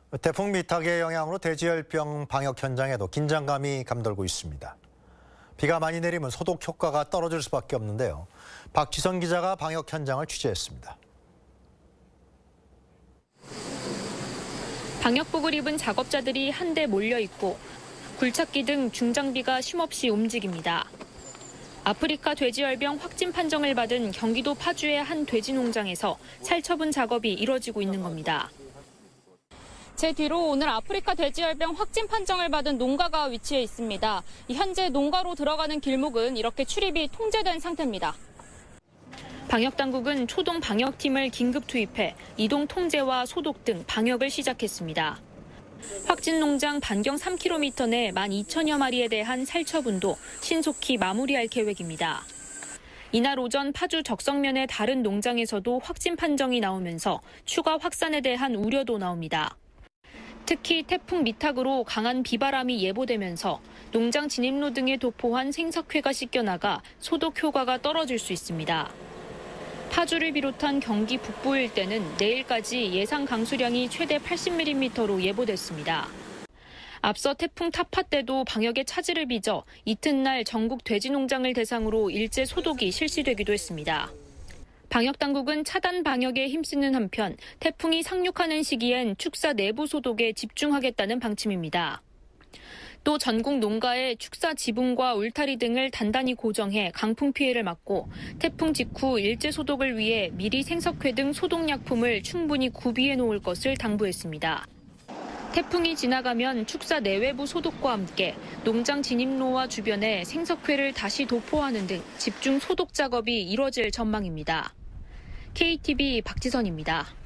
태풍 미탁의 영향으로 돼지열병 방역 현장에도 긴장감이 감돌고 있습니다. 비가 많이 내리면 소독 효과가 떨어질 수밖에 없는데요. 박지선 기자가 방역 현장을 취재했습니다. 방역복을 입은 작업자들이 한데 몰려 있고 굴착기 등 중장비가 쉼없이 움직입니다. 아프리카 돼지열병 확진 판정을 받은 경기도 파주의 한 돼지 농장에서 살처분 작업이 이뤄지고 있는 겁니다. 제 뒤로 오늘 아프리카 돼지열병 확진 판정을 받은 농가가 위치해 있습니다. 현재 농가로 들어가는 길목은 이렇게 출입이 통제된 상태입니다. 방역당국은 초동 방역팀을 긴급 투입해 이동 통제와 소독 등 방역을 시작했습니다. 확진 농장 반경 3km 내 12,000여 마리에 대한 살처분도 신속히 마무리할 계획입니다. 이날 오전 파주 적성면의 다른 농장에서도 확진 판정이 나오면서 추가 확산에 대한 우려도 나옵니다. 특히 태풍 미탁으로 강한 비바람이 예보되면서 농장 진입로 등에 도포한 생석회가 씻겨나가 소독 효과가 떨어질 수 있습니다. 파주를 비롯한 경기 북부 일대는 내일까지 예상 강수량이 최대 80mm로 예보됐습니다. 앞서 태풍 타파 때도 방역에 차질을 빚어 이튿날 전국 돼지 농장을 대상으로 일제 소독이 실시되기도 했습니다. 방역당국은 차단 방역에 힘쓰는 한편 태풍이 상륙하는 시기엔 축사 내부 소독에 집중하겠다는 방침입니다. 또 전국 농가의 축사 지붕과 울타리 등을 단단히 고정해 강풍 피해를 막고 태풍 직후 일제 소독을 위해 미리 생석회 등 소독약품을 충분히 구비해 놓을 것을 당부했습니다. 태풍이 지나가면 축사 내외부 소독과 함께 농장 진입로와 주변에 생석회를 다시 도포하는 등 집중 소독 작업이 이뤄질 전망입니다. KTV 박지선입니다.